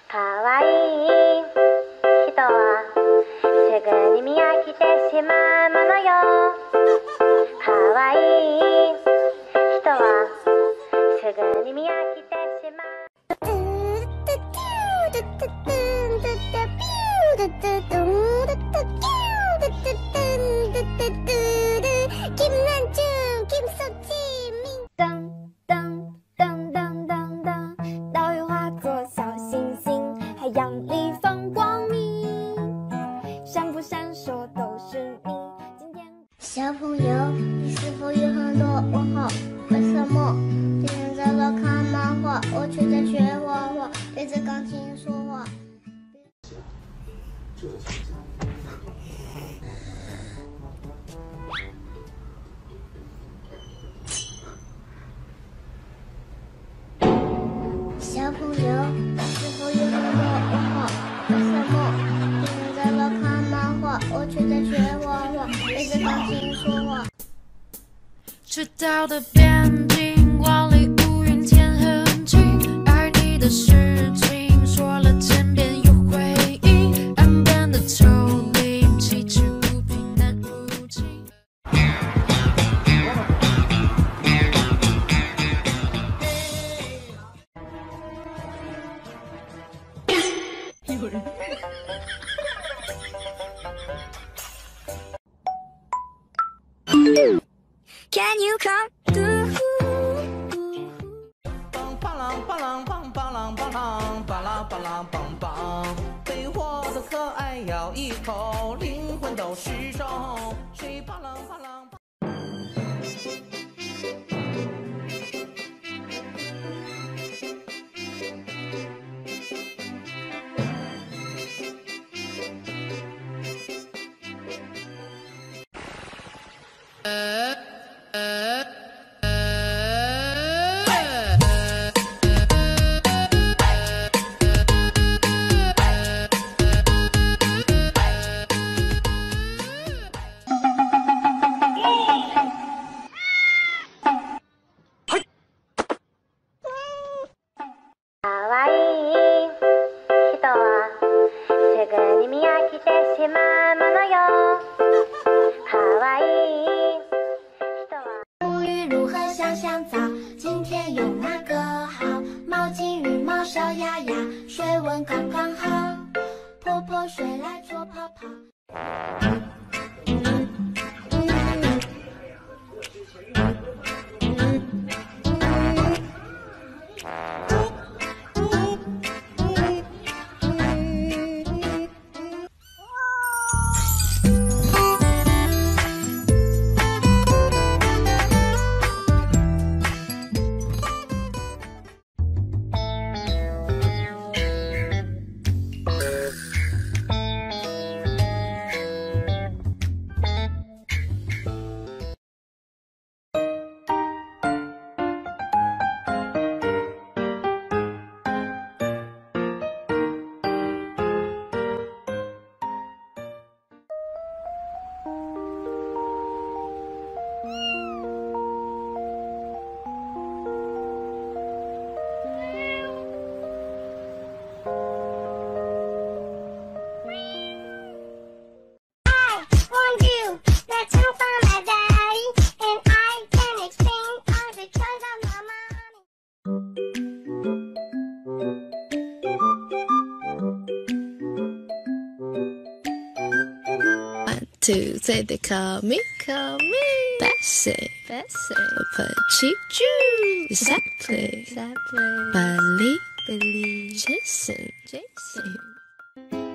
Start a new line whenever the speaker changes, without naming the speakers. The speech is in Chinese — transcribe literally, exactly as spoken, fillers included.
可愛い人はすぐに見飽きてしまうものよ。可愛い人はすぐに見飽きてしまう。kim Nam Trương, Kim Sở Chi Minh。噔噔噔噔噔噔，岛屿化作小星星，海洋里放光明，闪不闪烁都是你。今天，小朋友，你是否有很多问号？为什么今天在这看漫画，我却在学画画，对着钢琴说话？小朋友，是否有很多问号？为什么今天在这看漫画，我却在学画画，对着钢琴说话？
赤道的边境，万里无云天很近，爱你的事情说了千遍又回应，岸边的丘陵，崎岖不平难入侵。有人。Can you come through？
巴郎巴郎梆巴郎巴郎巴拉巴拉梆梆，被我的可爱咬一口，灵魂都失重。谁巴郎巴郎？呃呃
可愛い人はすぐに見飽きてしまうものよ。可愛い人は。
沐浴如何香香皂？今天用哪个好？毛巾、羽毛、小鸭鸭，水温刚刚好。泼泼水来搓泡泡。
Two, say they call me, call me Bessie, Bessie, Apache Jew, Zapply, Zapply, Billy, Billy, Jason, Jason.